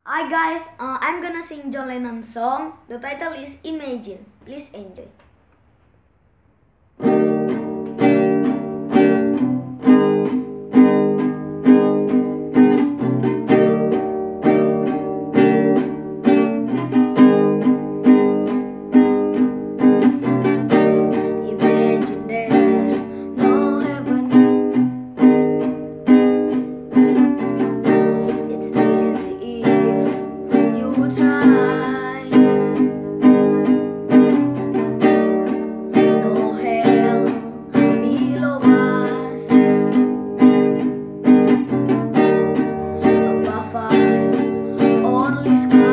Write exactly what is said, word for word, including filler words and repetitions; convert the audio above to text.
Hi guys, uh, I'm gonna sing John Lennon song. The title is Imagine. Please enjoy. Imagine there's no heaven. It's easy if you try. No hell below us, above us only sky.